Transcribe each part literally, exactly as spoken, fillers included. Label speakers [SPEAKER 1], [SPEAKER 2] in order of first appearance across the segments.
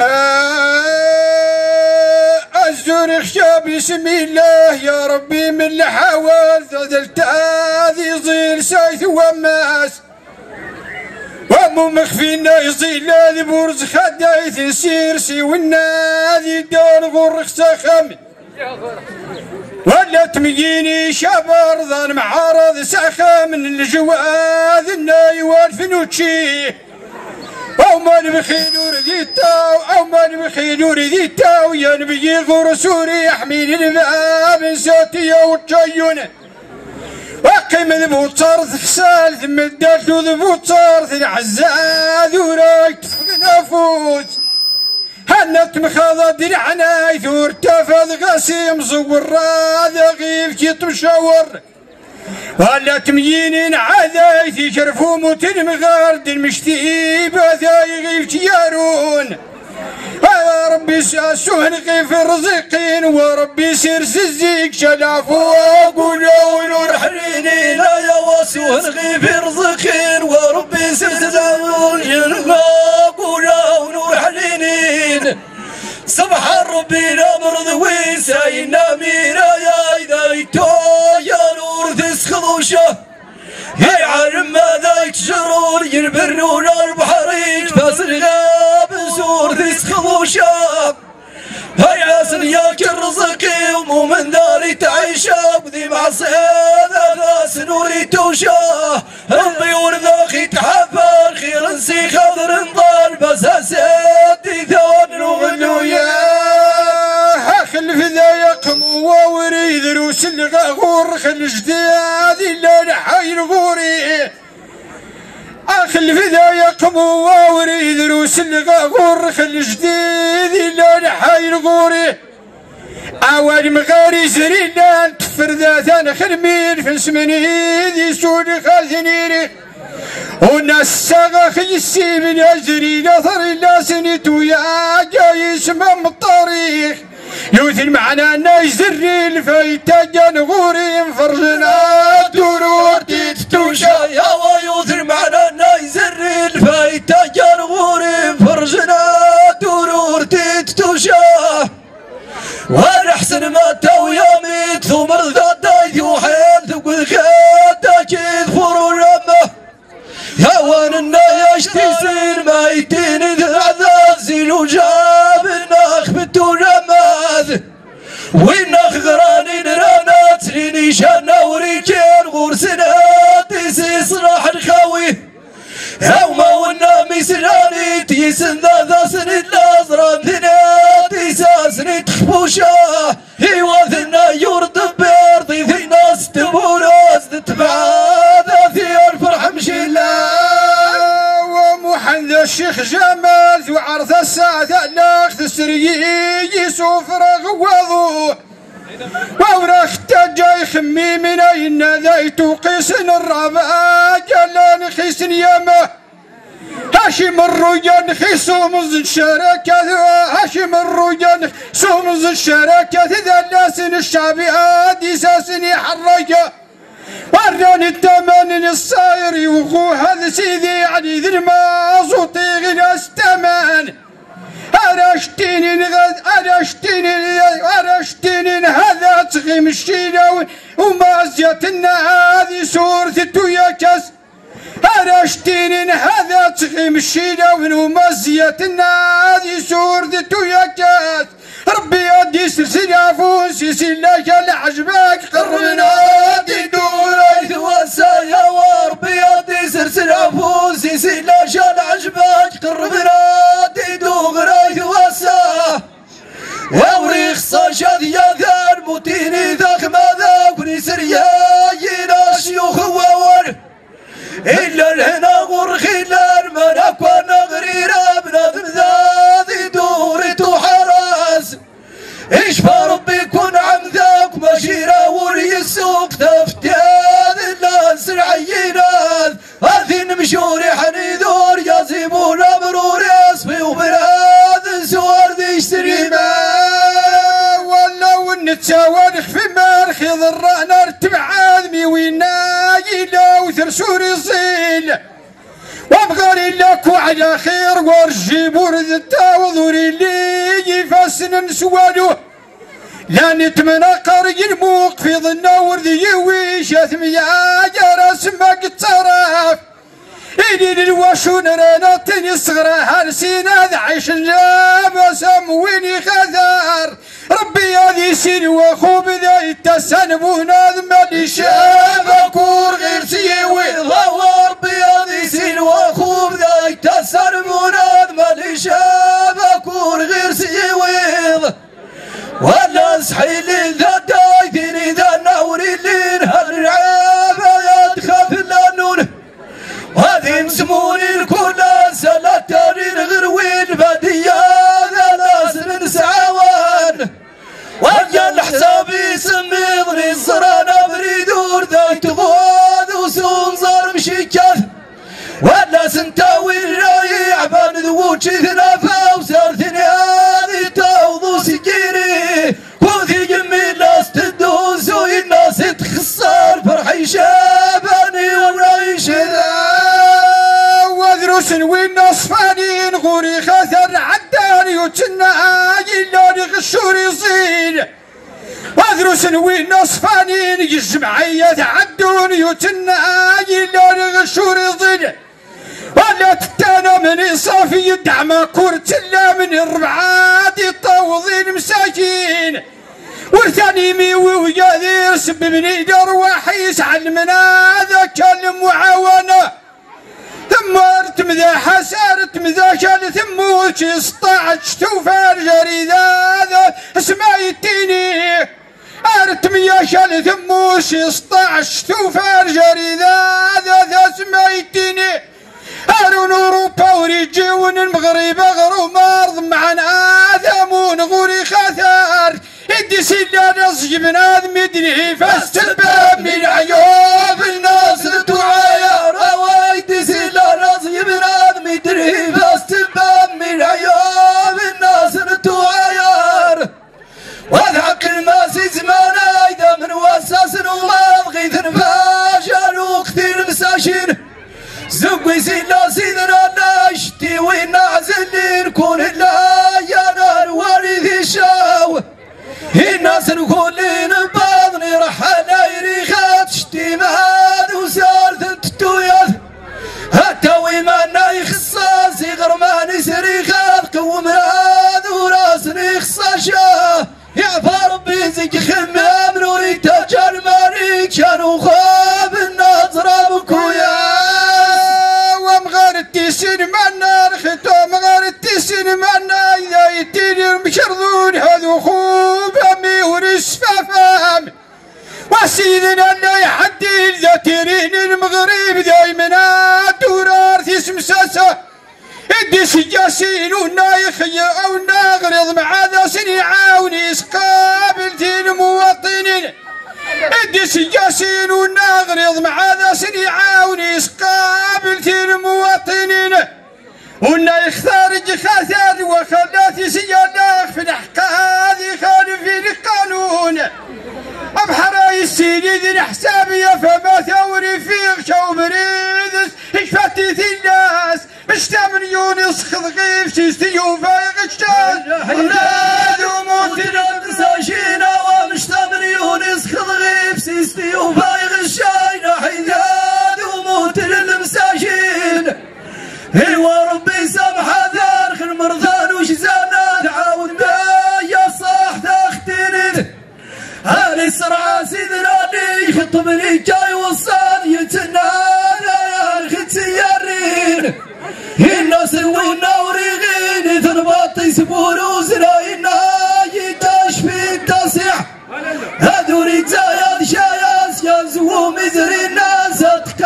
[SPEAKER 1] الزور خشى بسم الله يا ربي من الحوال ذلت هذه زيل سايث وماس ومو مخفينا يصيل هذي برز خدايث يسير سيونا ذي دار غرخ سخم ولا تمجيني شابر ظن معارض سخم من الجواد الناي والفنوتشي أو ما نبخيل ورديتا أو ما نبخيل ورديتا ويا نبي غور سوري يحميني الباب ساتي وتشيون وقيم ذبوطار خسال ثم الداخل ذبوطار ثم عزاذ وراك نفوس هنت مخاضة درعنا ثور تفاذ غسيم زور راذا غيف كي تمشاور ولا تميين عذايثي شرفو موتن مغارد المشتيبة ذاي غيف تيارون يا ربي ساسوهن غيف الرزقين وربي سير سزيك شلافو وقولوا ونور حريني لا يا واسوهن غيف الرزقين وربي سير سزيك وقولوا ونور حرينين سبحان ربي الامر ذوي ساينا ميرا يا اذا يتو يا نور تسخضوشه هي عالم ماذا يتجرون ينبرون البحرين فاس الغاب سور تسخضوشه هي عاسن ياك الرزقي ومؤمن داري تعيشه وذي معصيده ناس نوري توشه ربي ورذاقي تحفر خير نسي خضر نضال بس اسدي ثوان وغلويا خل في ذا يقم ووريد روس الغور خل جداد الا نحاي الغوري اخل في ذا يقم ووريد روس الغور خل جديد الا نحاي الغوري اوان مغاري زريلان تفر ذات خرمين في سمنيد يسود خالثنيري والناس ساغا خيسي من اجري نظر الى سنتو يا جاي اسمم الطريق يوثن معنا الناس زري الفايتة جان غوري فرجنا دورور تيتوشا يا ويوثن معنا الناس زري الفايتة جان غوري فرجنا دورور تيتوشا وانا احسن ما تو يومي ثم رضا دايث وحيل تقول خياتا كيد فرور امه يا وانا النايش تيسير ما يتيني ذعذاب زيلو جاب الناخ بنتو رماذ ويناخ غراني نرانات ليني شانا وريجين غورسنا تيسي صراح الخاوي يوما ونا ميسراني تيسن ذا ذا سند لازران ثنا تيسا سند خبوشا هيواثنا يورد بيرضي في ناس تبوراس تتبع ذا ثيار فرح مشيلا ومحن ذا الشيخ جمال ذو عرض الساعة لاخ تسري يسوف رغوضو ووراخ تجاي خمي من اين ذايتو قيسن الرابع جلان خيسن ياما هاشم الرجال خيسو مز الشراكة هاشم الرجال خيسو مز الشراكة ذا لاسن الشعبي هادي ساسني حرية وراني التمانين الصاير وخو هذا سيدي يعني ذي الماز وطيغ ناس تمان أرشتيني غد أرشتيني أرشتيني هذا تغيم الشيلة وما زيتنا هذه صورة التوياكس أرشتيني هذا تغيم الشيلة وما زيتنا هذه صورة التوياكس ربي يدي سلسلة فوسي سلاك العجبك قربنا دي دوري ثواسا يا وربي يدي سلسلة فوسي سلاك العجبك قربنا دي دوري ثواسا ووريخ صاشد يا ذا المتيني ذاك ماذا كني سرياينا شيوخ وور إلا الهنا غرخي إلا المناك ونغريرا بنظم ذا دوري تحرس إيش فربي يكون عم ذاك مشيرة وليسوق تفتاد الناس العينات هذي مشوري حني ذور يزيبون مرور يصفي وبراد سوار ذي يشتريما ولو نتساوانخ في مارخي ضرانا ارتبع عادمي وينا يلا وثرسور يصيل وابغى غاري لك وعلى خير ورجي برد التاوض اللي يفسن نسوالو لا نتمنى قري الموق في ظنا وردي ويشات ميا جرس ما قد صراف إلي للواشون رانا تني صغرى هالسينا ذا عيش الجاب سمويني خذار ربي هذي سين واخو بذا يتسنبون هذا مالي شاب كور غير سيوي
[SPEAKER 2] الله ربي هذي سين واخو بذا يتسنبون هذا مالي شاب كور غير سيوي ولا صحيلي ذا دايثيني ذا نوري اللي هالرعابة يدخل في اللانون وهذه مسموني الكل سلاتاني غروين بديا ذا ناس نسعوان وجا حسابي سميضني الصرانا بريدور ذا تغوذ وسوم صار مشيكاث ولا سنتاوي الرايع بان ذووتشي ثنافا وصار ثني هذه توضو سجيري وذي جمي الناس تدوس والناس تخسر فرحي شاباني ورايش ذا
[SPEAKER 1] وذروس والناس فانين غوري خاثر عداني وتنا يلاني غشور يصير وذروس والناس فانين يجمعية عدوني وتنا يلاني غشور يصير ولا تتانا من صافي يدعم كورت لا من الربعات الطوضين مساكين ورثاني ميوي وياذير سببني درواحي يسعد من هذا كلم معاونة ثم ارتم ذا حسارت مذاكل ثم وش استطاعت شتوفار جريد هذا اسمع يتيني ارتم يا شال ثم وش استطاعت شتوفار جريد هذا اسمع يتيني هارون اوروبا وريجيون المغرب غرو مرض معنا اذامون غوري خاثار ادي سيلا نصي بنادم يدري فاستلباب من عيوب الناس تعاير
[SPEAKER 2] وايدي سيلا نصي بنادم يدري فاستلباب من عيوب الناس تعاير وذاك الماسي زمانا اذا من وساس وما بغيت نفاشل وكثير مساشين زقوي سيلا سيدنا ناشتي ونعزل نكون لا يا نار وريث الشاو الناس نكون نباضني رحنا يريخات شتي مهاد وسار ثنتويات هتاوي ما يخصاص يغر ما نسريخات قوم هذا وراسني خصاشا يا فربي زك خمام نوري تجار ماريك كانوا خواب النظرة بكويا
[SPEAKER 1] تيسين معنا الختام غير التيسين معنا إذا يتيني المشرذون هذو خوب أمي ورس فافام وسيدنا اللي يحدي إذا تيرين المغرب دايما دورار ثيس مساسة إدي سجاسين ونايخي أو ناغرض مع ذا سني عاوني قابل تين مواطنين ادي سجاسين ونغرض مع ذا سني عاوني قابل تين مواطنين ونا يختارج خاثر وخلاتي سيالاخ في الحقاد يخالف القانون ابحر السيدي ذي حسابي فما ثوري في شو بريدس اشفتي الناس مشتمل يونس خضقيف شيستيو فايق الشاش
[SPEAKER 2] ولاد وموتنا مساجينا ومشتمل يونس خضقيف شيستيو فايق الشاينا حياد وموتنا المساجين هو ربي سامح ذارخ المرضان وشزانا تعاون يا صاح تختيرد هاني السرعة سيدنا لي خطبني جاي وصال يتنا يا رخت سيارين الناس والنوري غين ثربات يسبون وزراينا يتشفي التاسع هذوري زايد شاياس ينزو مزري الناس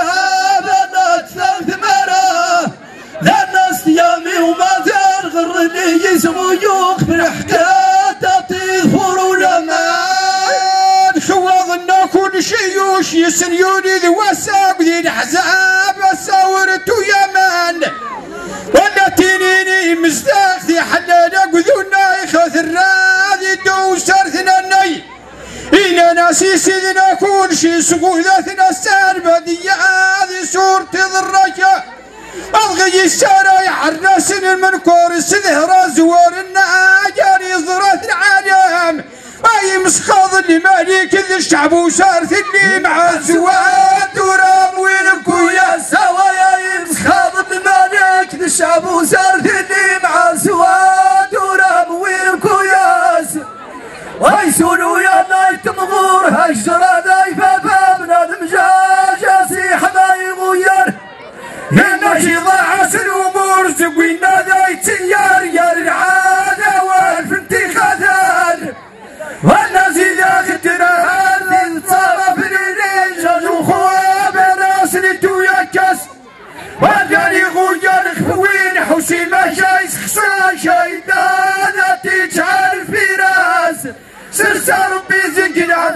[SPEAKER 2] تقابلت ثلاث مرة لا الناس يامي وما ذا غر اللي يسمو يوخ بالحكاية تطيفور ولمان
[SPEAKER 1] خوضنا كل شيوش يسنيوني ذي وساق ذي الحزاب ساورت يمان ولا تنيني مزداق ذي حلانا قذونا يخاث الراذي دو سرثنا الني إلى ناسي سيدنا كل شي سقوذتنا السالبة ذي هذه صورة الرجاء ذي الشارع حرس المنكور سذهر زوار الناجر يزرث العالم اي مسخاض اللي مالك ذي الشعب وشارث اللي مع الزواد ورام وينكو يا
[SPEAKER 2] سوا يا مسخاض اللي مالك ذي الشعب وشارث اللي مع الزواد ورام وينكو ياس واي سولو يا نايت مغور هالشرا دايفه بابنا المجاجة سيح ما يغير يا شي ضاع الامور سقينا ذا يتيار يا العاده والفنتي خذان والناس اذا خدنا هذه صار في الرجال وخواب ناس ندو يكس وقال يغير خوين حوشي ما جايز خسران شيطان تجعل في راس سرسار بيزك